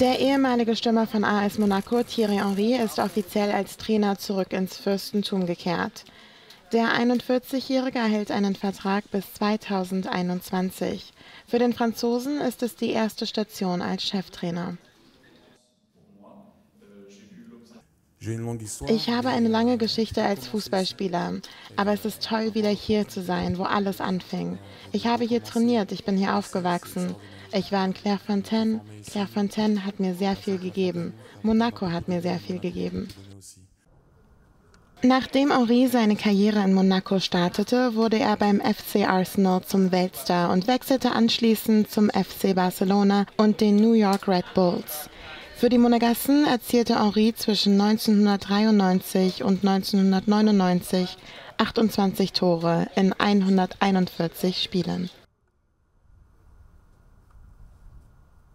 Der ehemalige Stürmer von AS Monaco, Thierry Henry, ist offiziell als Trainer zurück ins Fürstentum gekehrt. Der 41-Jährige erhält einen Vertrag bis 2021. Für den Franzosen ist es die erste Station als Cheftrainer. Ich habe eine lange Geschichte als Fußballspieler, aber es ist toll, wieder hier zu sein, wo alles anfing. Ich habe hier trainiert, ich bin hier aufgewachsen. Ich war in Clairefontaine. Clairefontaine hat mir sehr viel gegeben. Monaco hat mir sehr viel gegeben. Nachdem Henry seine Karriere in Monaco startete, wurde er beim FC Arsenal zum Weltstar und wechselte anschließend zum FC Barcelona und den New York Red Bulls. Für die Monegassen erzielte Henry zwischen 1993 und 1999 28 Tore in 141 Spielen.